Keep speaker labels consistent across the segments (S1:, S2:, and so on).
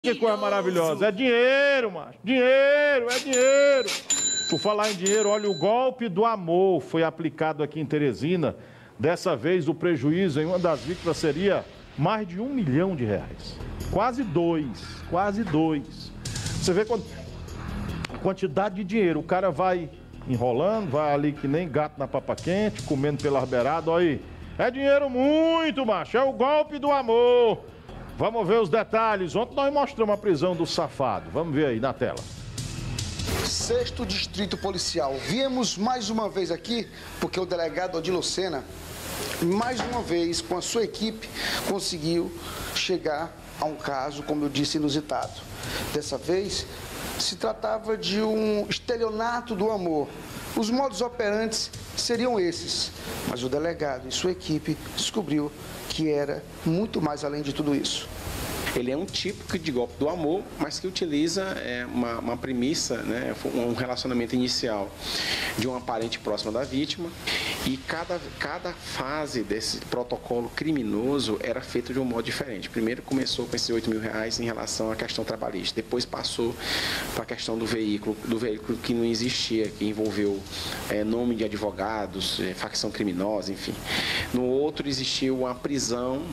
S1: Que coisa maravilhosa. É dinheiro, macho. Dinheiro, é dinheiro. Por falar em dinheiro, olha, o golpe do amor foi aplicado aqui em Teresina. Dessa vez, o prejuízo em uma das vítimas seria mais de R$1 milhão. Quase dois. Você vê a quantidade de dinheiro. O cara vai enrolando, vai ali que nem gato na papa quente, comendo pela beirada. Olha aí. É dinheiro muito, macho. É o golpe do amor. Vamos ver os detalhes. Ontem nós mostramos a prisão do safado. Vamos ver aí na tela.
S2: 6º Distrito Policial. Viemos mais uma vez aqui porque o delegado Odilo Sena, mais uma vez, com a sua equipe, conseguiu chegar a um caso, como eu disse, inusitado. Dessa vez, se tratava de um estelionato do amor. Os modus operantes seriam esses, mas o delegado e sua equipe descobriu que era muito mais além de tudo isso.
S3: Ele é um típico de golpe do amor, mas que utiliza uma premissa, né, um relacionamento inicial de uma parente próxima da vítima, e cada fase desse protocolo criminoso era feito de um modo diferente. Primeiro começou com esses R$8 mil em relação à questão trabalhista, depois passou para a questão do veículo que não existia, que envolveu nome de advogados, facção criminosa, enfim. No outro existiu uma prisão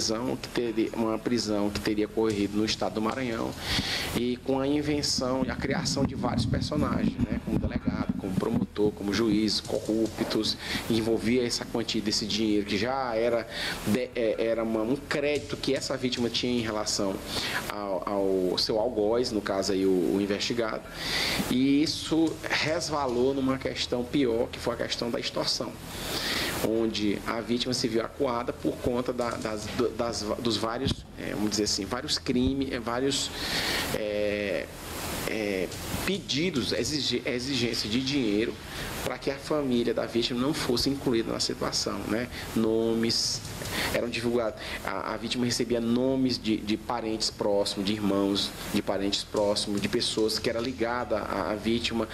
S3: que teria ocorrido no estado do Maranhão, e com a invenção e a criação de vários personagens, né, como delegado, como promotor, como juiz, corruptos, envolvia essa quantia desse dinheiro que já era um crédito que essa vítima tinha em relação ao seu algoz, no caso aí o investigado, e isso resvalou numa questão pior, que foi a questão da extorsão, onde a vítima se viu acuada por conta dos vários, vamos dizer assim, vários crimes, vários pedidos, exigência de dinheiro para que a família da vítima não fosse incluída na situação, né? Nomes eram divulgados, a vítima recebia nomes de parentes próximos, de irmãos, de parentes próximos, de pessoas que eram ligadas à vítima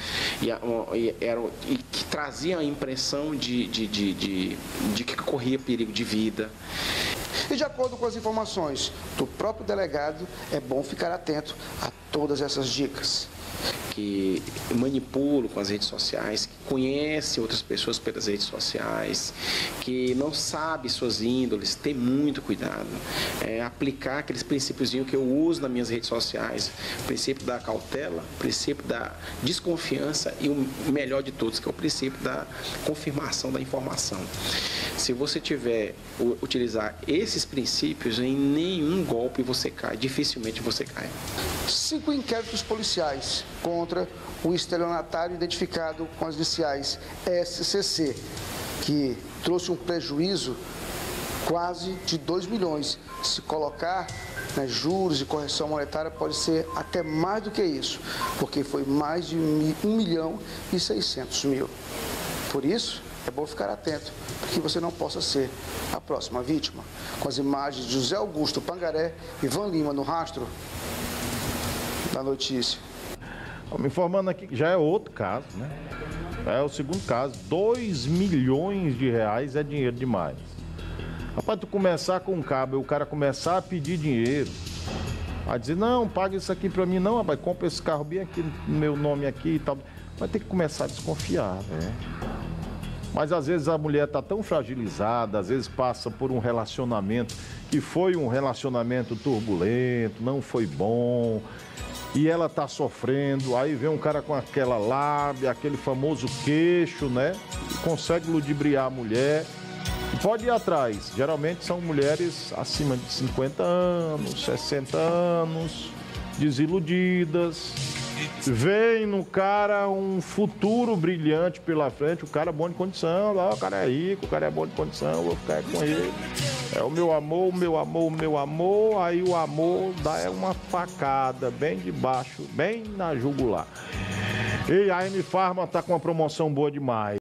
S3: e que traziam a impressão de que corria perigo de vida.
S2: E de acordo com as informações do próprio delegado, é bom ficar atento a todas essas dicas.
S3: Que manipulam com as redes sociais, que conhecem outras pessoas pelas redes sociais, que não sabe suas índoles, tem muito cuidado. Aplicar aqueles princípios que eu uso nas minhas redes sociais, o princípio da cautela, o princípio da desconfiança e o melhor de todos, que é o princípio da confirmação da informação. Se você utilizar esses princípios, em nenhum golpe você cai, dificilmente você cai.
S2: 5 inquéritos policiais contra o estelionatário identificado com as iniciais SCC, que trouxe um prejuízo quase de R$2 milhões. Se colocar, né, juros e correção monetária, pode ser até mais do que isso, porque foi mais de R$1.600.000. Por isso, é bom ficar atento, para que você não possa ser a próxima vítima. Com as imagens de José Augusto Pangaré e Ivan Lima no rastro da notícia.
S1: Me informando aqui que já é outro caso, né? É o segundo caso. R$2 milhões é dinheiro demais. Rapaz, tu começar com um cabo e o cara começar a pedir dinheiro, a dizer, não, paga isso aqui pra mim, não, rapaz, compra esse carro bem aqui, no meu nome aqui e tal. Vai ter que começar a desconfiar, né? Mas às vezes a mulher está tão fragilizada, às vezes passa por um relacionamento que foi um relacionamento turbulento, não foi bom, e ela está sofrendo, aí vem um cara com aquela lábia, aquele famoso queixo, né? Consegue ludibriar a mulher. E pode ir atrás. Geralmente são mulheres acima de 50 anos, 60 anos, desiludidas. Vem no cara um futuro brilhante pela frente, o cara é bom de condição, o cara é rico, o cara é bom de condição, eu vou ficar com ele. É o meu amor, o meu amor, o meu amor, aí o amor dá uma facada bem debaixo, bem na jugular. E a M Farma tá com uma promoção boa demais.